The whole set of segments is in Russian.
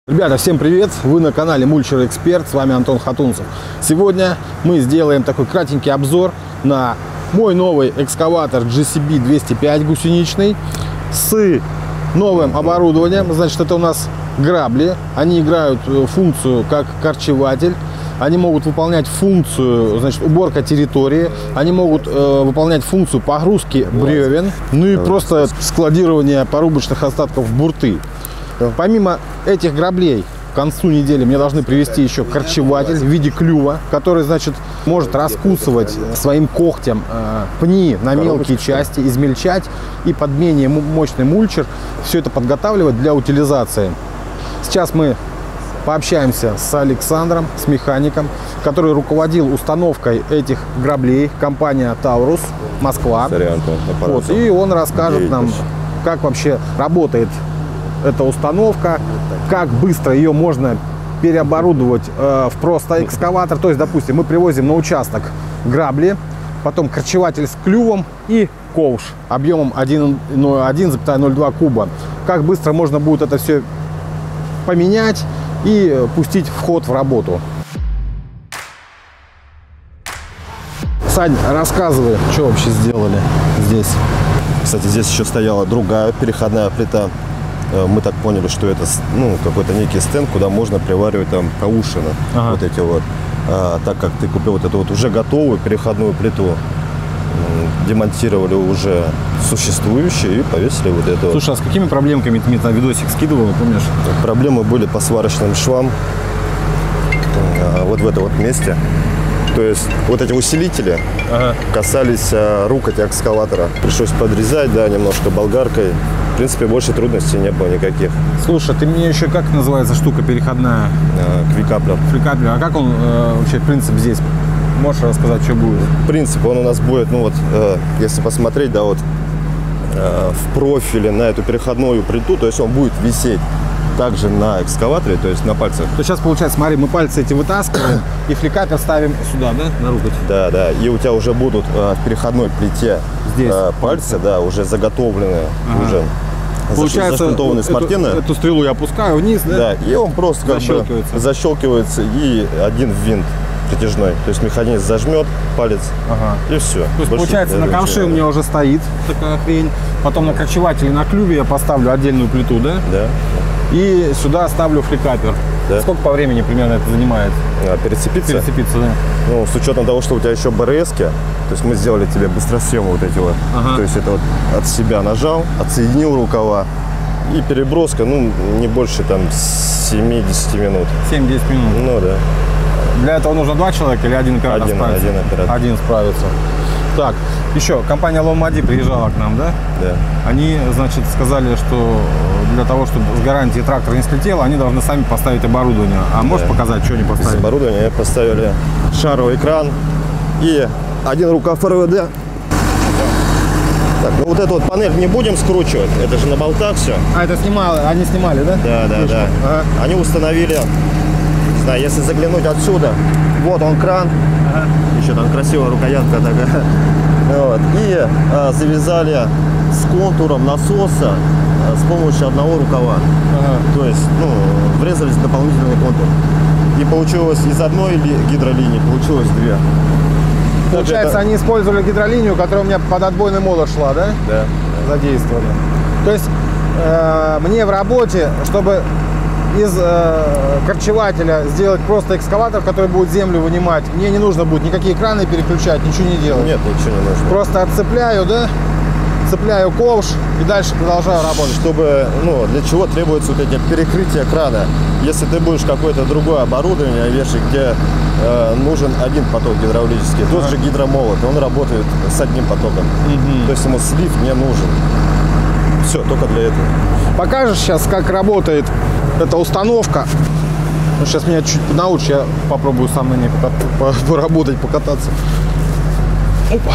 Ребята, всем привет! Вы на канале Мульчер Эксперт, с вами Антон Хатунцев. Сегодня мы сделаем такой кратенький обзор на мой новый экскаватор JCB 205 гусеничный с новым оборудованием. Значит, это у нас грабли. Они играют функцию как корчеватель. Они могут выполнять функцию, значит, уборка территории. Они могут выполнять функцию погрузки бревен. Ну и просто складирование порубочных остатков в бурты. Помимо этих граблей, к концу недели мне должны привезти еще корчеватель в виде клюва, который, значит, может раскусывать своим когтем пни на мелкие части, измельчать и под менее мощный мульчер все это подготавливать для утилизации. Сейчас мы пообщаемся с Александром, с механиком, который руководил установкой этих граблей, компания Таурус, Москва. Вот, и он расскажет нам, как вообще работает эта установка, как быстро ее можно переоборудовать в просто экскаватор. То есть, допустим, мы привозим на участок грабли, потом корчеватель с клювом и ковш объемом 1,02 куба. Как быстро можно будет это все поменять и пустить в ход в работу. Сань, рассказывай, что вообще сделали здесь. Кстати, здесь еще стояла другая переходная плита. Мы так поняли, что это, ну, какой-то некий стенд, куда можно приваривать там каушины. Ага. Вот эти вот. Так как ты купил вот эту вот уже готовую переходную плиту, демонтировали уже существующие и повесили вот это. Слушай, а с какими проблемками ты мне на видосик скидывал, помнишь? Проблемы были по сварочным швам. Вот в этом вот месте. То есть вот эти усилители касались рукояти экскаватора. Пришлось подрезать, да, немножко болгаркой. В принципе, больше трудностей не было никаких. Слушай, ты мне еще, как называется штука переходная? Квикаплер. Квикаплер. А как он вообще, принцип здесь? Можешь рассказать, что будет? Принцип, он у нас будет, ну вот, если посмотреть, да, вот в профиле на эту переходную плиту, то есть он будет висеть также на экскаваторе, то есть на пальцах. То сейчас, получается, смотри, мы пальцы эти вытаскиваем и фликапер ставим сюда, да, на рукоять? Да, да, и у тебя уже будут в переходной плите здесь пальцы, да, уже заготовленные, уже получается, эту стрелу я опускаю вниз, да? Да, и он просто как бы защелкивается, и один винт притяжной. То есть механизм зажмет палец, и все. То есть, получается, на ковше у меня уже стоит такая хрень, потом на корчевателе, на клюве я поставлю отдельную плиту, да? Да. И сюда ставлю фликапер. Да. Сколько по времени примерно это занимает? Перецепиться? Перецепиться, да. Ну, с учетом того, что у тебя еще БРС-ки, то есть мы сделали тебе быстросъемы вот эти вот. То есть это вот от себя нажал, отсоединил рукава. И переброска, ну, не больше там 7-10 минут. 7-10 минут? Ну, да. Для этого нужно два человека или один оператор справится? Один оператор. Один справится. Так, еще, компания Ломади приезжала к нам, да? Да. Они, значит, сказали, что для того, чтобы с гарантией трактор не слетел, они должны сами поставить оборудование. А можешь показать, что они поставили? Из оборудования поставили шаровый экран и один рукав РВД. Так, ну вот эту вот панель не будем скручивать, это же на болтах все. А, это они снимали, да? Да, да, да. Они установили, не знаю, если заглянуть отсюда, вот он кран. Еще там красивая рукоятка такая. Вот. И завязали с контуром насоса с помощью одного рукава. То есть, ну, врезались в дополнительный контур. И получилось из одной гидролинии, получилось две. Получается, они использовали гидролинию, которая у меня под отбойный молот шла, да? Да. Задействовали. То есть, мне в работе, чтобы из корчевателя сделать просто экскаватор, который будет землю вынимать, мне не нужно будет никакие краны переключать, ничего не делать. Нет, ничего не нужно. Просто отцепляю, да, цепляю ковш и дальше продолжаю работать. Чтобы, ну, для чего требуется вот эти перекрытия крана? Если ты будешь какое-то другое оборудование вешать, где нужен один поток гидравлический, тот же гидромолот, он работает с одним потоком. То есть ему слив не нужен. Все, только для этого. Покажешь сейчас, как работает эта установка? Ну, сейчас меня чуть научишь, я попробую сам на ней поработать, покататься. Опа.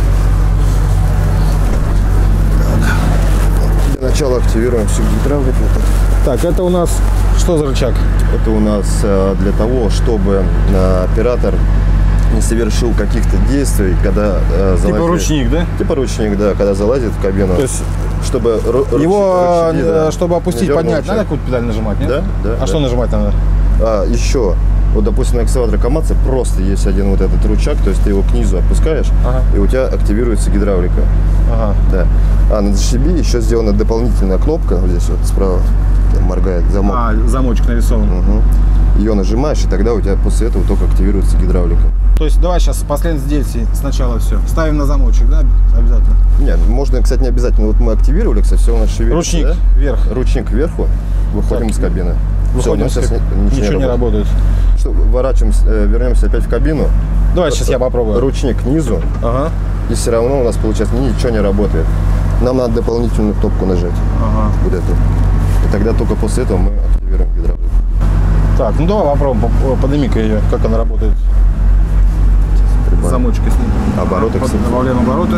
Для начала активируем всю гидравлику. Так, это у нас что за рычаг? Это у нас для того, чтобы оператор не совершил каких-то действий, когда залазит. Типа ручник, да? Типа ручник, да, когда залазит в кабину. То есть чтобы Его, ручники, да, чтобы опустить, не поднять, дернуть. надо какую-то педаль нажимать, нет? Да, да. А да. что нажимать надо? Еще, вот, допустим, на экскаваторе Камацу просто есть один вот этот рычаг, то есть ты его к низу опускаешь, Ага. и у тебя активируется гидравлика. Ага. Да. А на GCB еще сделана дополнительная кнопка, вот здесь вот справа моргает замок. Замочек нарисован. Ее нажимаешь, и тогда у тебя после этого только активируется гидравлика. То есть давай сейчас последние действия сначала все. Ставим на замочек, да, обязательно? Нет, можно, кстати, не обязательно. Вот мы активировали, кстати, все у нас шевелится. Ручник да? вверх. Ручник кверху, выходим Так, из кабины. Выходим, Всё, у нас сейчас ничего не работает. Что, ворачиваемся, вернемся опять в кабину. Давай сейчас я попробую. Ручник к низу, Ага. и все равно у нас, получается, ничего не работает. Нам надо дополнительную кнопку нажать. Ага. Вот эту. И тогда только после этого мы активируем гидравлику. Так, ну давай попробуем, подними-ка ее, как она работает. Замочки с ним. Обороты, кстати. Добавляем обороты.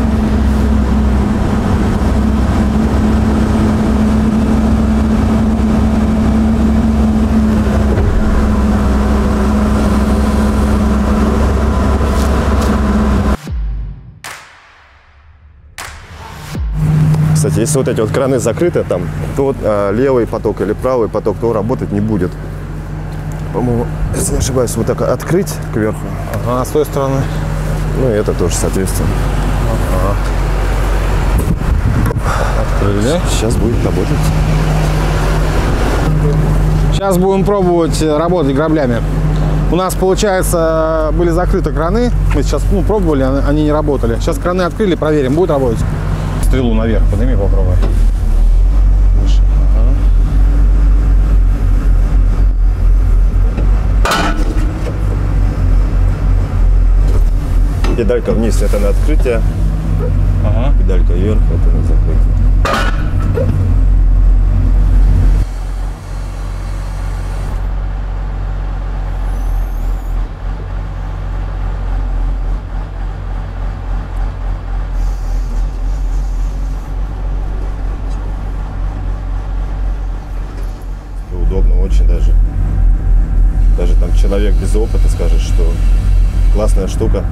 Кстати, если вот эти вот краны закрыты там, то вот, левый поток или правый поток, то работать не будет. По-моему, если не ошибаюсь, вот так открыть кверху. Ага, с той стороны. Ну и это тоже, соответственно. Открыли. Сейчас будет работать. Сейчас будем пробовать работать граблями. У нас, получается, были закрыты краны. Мы сейчас пробовали, они не работали. Сейчас краны открыли, проверим, будет работать. Стрелу наверх подними, попробуй. Выше. Педалька вниз — это на открытие. Ага. Педалька вверх — это на закрытие. Удобно очень даже. Даже там человек без опыта скажет, что классная штука.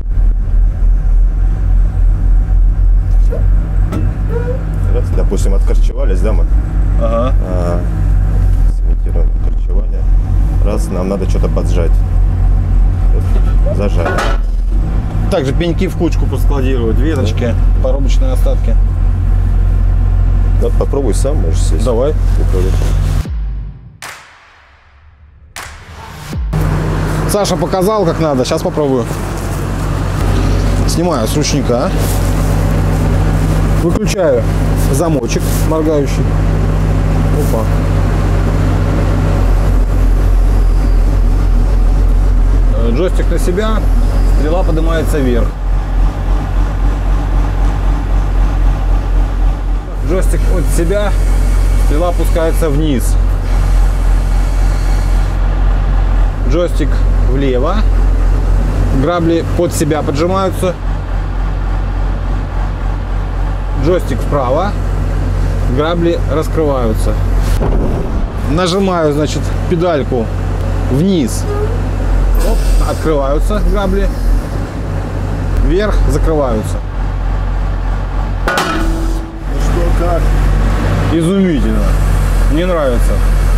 Раз, допустим, откорчевались, да, мы? Ага. Сымитируем откорчевание. Раз, нам надо что-то поджать. Вот, зажали. Также пеньки в кучку поскладировать, веточки, поробочные остатки. Вот попробуй сам, можешь сесть. Давай. Саша показал, как надо. Сейчас попробую. Снимаю с ручника. Выключаю замочек моргающий. Опа. Джойстик на себя. Стрела поднимается вверх. Джойстик от себя. Стрела опускается вниз. Джойстик влево. Грабли под себя поджимаются. Джойстик вправо. Грабли раскрываются. Нажимаю, значит, педальку вниз. Оп, открываются грабли. Вверх закрываются. Ну что, как? Изумительно. Мне нравится.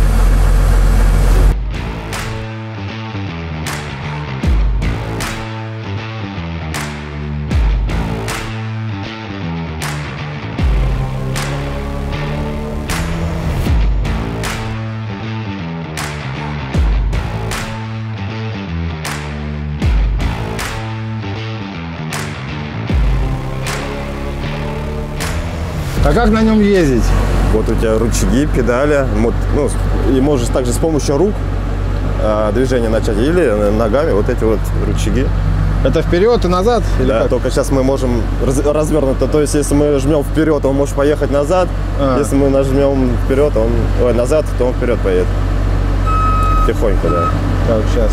А как на нем ездить? Вот у тебя рычаги, педали, ну, и можешь также с помощью рук движение начать или ногами, вот эти вот рычаги. Это вперед и назад? Или Да, как? только сейчас мы можем развернуто, то есть если мы жмем вперед, он может поехать назад, если мы нажмем вперед, назад, то он вперед поедет. Тихонько, да. Так, сейчас.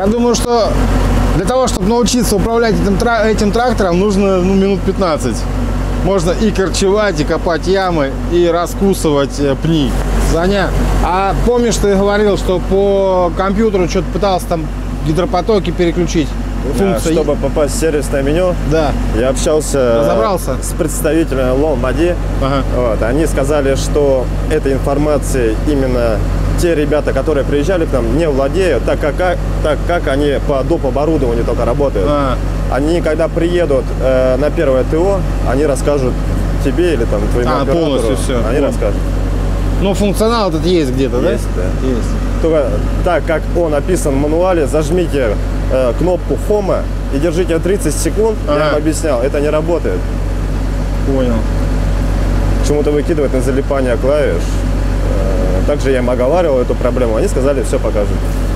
Я думаю, что для того, чтобы научиться управлять этим трактором, нужно минут 15. Можно и корчевать, и копать ямы, и раскусывать пни. Саня, а помнишь, ты говорил, что по компьютеру что-то пытался там гидропотоки переключить? Функция... Чтобы попасть в сервисное меню, да. Я общался с представителями Ломбади. Ага. Вот, они сказали, что этой информацией именно те ребята, которые приезжали к нам, не владеют, так как они по доп. Оборудованию только работают. Они, когда приедут на первое ТО, они расскажут тебе или там твоему оператору. Полностью все. Они расскажут. Ну, функционал этот есть где-то, да? Есть, да. Есть. Только так, как он описан в мануале, зажмите кнопку Home и держите 30 секунд, я вам объяснял, это не работает. Понял. Почему-то выкидывать на залипание клавиш. Также я им оговаривал эту проблему, они сказали, все покажут.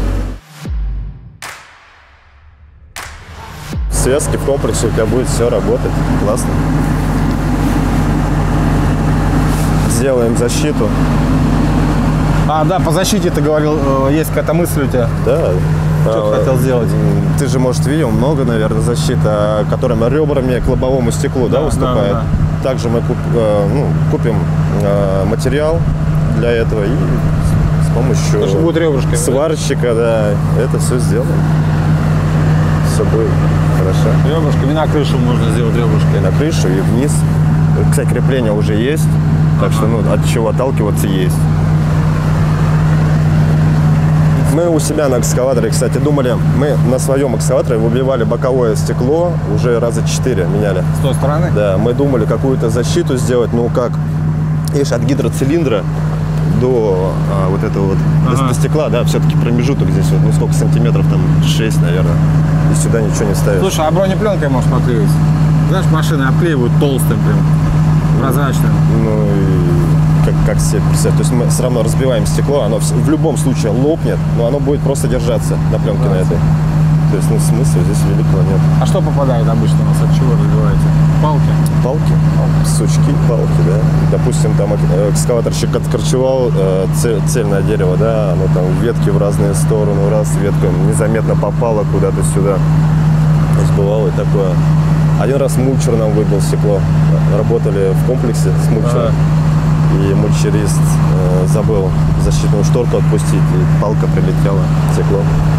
В связке, в комплексе у тебя будет все работать. Классно. Сделаем защиту. Да, по защите ты говорил, есть какая-то мысль у тебя? Да. Что ты хотел сделать? Ты же, может, видел, много, наверное, защита, которыми ребрами к лобовому стеклу выступает. Да. Также мы купим материал для этого и с помощью будет ребрышками, сварщика, да, это все сделаем. Все будет хорошо. Ребрышками на крышу можно сделать ребрышками. На крышу и вниз. Кстати, крепление уже есть, так что от чего отталкиваться есть. Мы у себя на экскаваторе, кстати, думали, мы на своем экскаваторе выбивали боковое стекло, уже раза 4 меняли. С той стороны? Да, мы думали какую-то защиту сделать, видишь, от гидроцилиндра до вот этого до стекла, да, все-таки промежуток здесь, сколько сантиметров, там 6, наверное, и сюда ничего не ставишь. Слушай, а бронепленкой можешь поклеить? Знаешь, машины обклеивают толстым прям, прозрачным. Как себе представить. То есть мы все равно разбиваем стекло, оно в любом случае лопнет, но оно будет просто держаться на пленке на этой. То есть смысла здесь великого нет. А что попадает обычно у вас? От чего разбиваете? Палки? Палки, сучки, палки, да. Допустим, там экскаваторщик откорчевал цельное дерево, да, оно там ветки в разные стороны, раз ветка незаметно попала куда-то сюда. То есть бывало и такое. Один раз мульчер нам выбил стекло. Работали в комплексе с мульчером. И мульчерист забыл защитную шторку отпустить, и палка прилетела в стекло.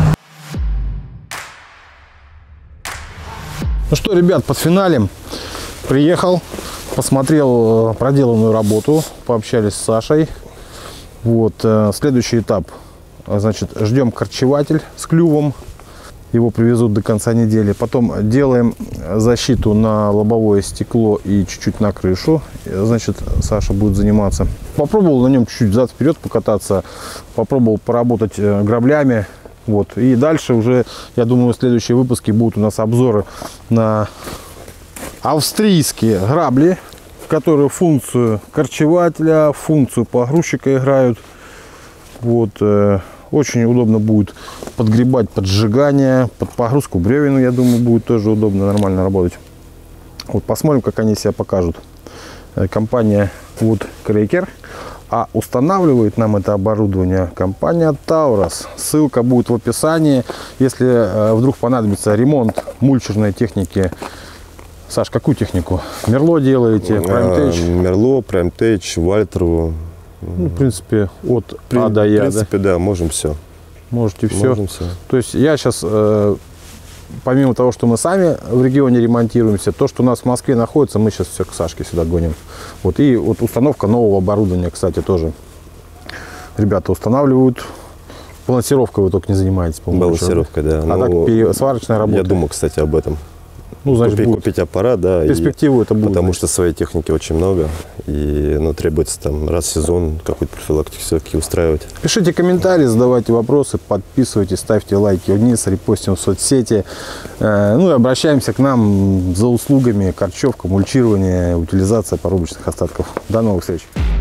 Ну что, ребят, под финалем приехал, посмотрел проделанную работу, пообщались с Сашей. Вот, следующий этап. Значит, ждем корчеватель с клювом. Его привезут до конца недели. Потом делаем защиту на лобовое стекло и чуть-чуть на крышу. Значит, Саша будет заниматься. Попробовал на нем чуть-чуть взад-вперед покататься. Попробовал поработать граблями. Вот. И дальше уже, я думаю, следующие выпуски будут у нас обзоры на австрийские грабли, которые функцию корчевателя, функцию погрузчика играют. Вот. Очень удобно будет подгребать под сжигание, под погрузку бревен, я думаю, будет тоже удобно, нормально работать. Вот посмотрим, как они себя покажут. Компания Woodcracker, а устанавливает нам это оборудование компания Taurus. Ссылка будет в описании. Если вдруг понадобится ремонт мульчерной техники. Саш, какую технику? Мерло делаете? PrimeTech? Мерло, PrimeTech, Вальтеру. Ну, в принципе, от А до Я. В принципе, да, можем все. Можете все. Можем все. То есть я сейчас, помимо того, что мы сами в регионе ремонтируемся, то, что у нас в Москве находится, мы сейчас все к Сашке сюда гоним. Вот. И вот установка нового оборудования, кстати, тоже ребята устанавливают. Балансировкой вы только не занимаетесь, по-моему. Балансировкой, да. А так сварочная работа. Я думаю, кстати, об этом. Ну, значит, купить аппарат, да. Перспективу это будет. Потому что своей техники очень много. И требуется там раз в сезон какую-то профилактику все-таки устраивать. Пишите комментарии, задавайте вопросы, подписывайтесь, ставьте лайки вниз, репостим в соцсети. Ну и обращаемся к нам за услугами корчевка, мульчирование, утилизация порубочных остатков. До новых встреч!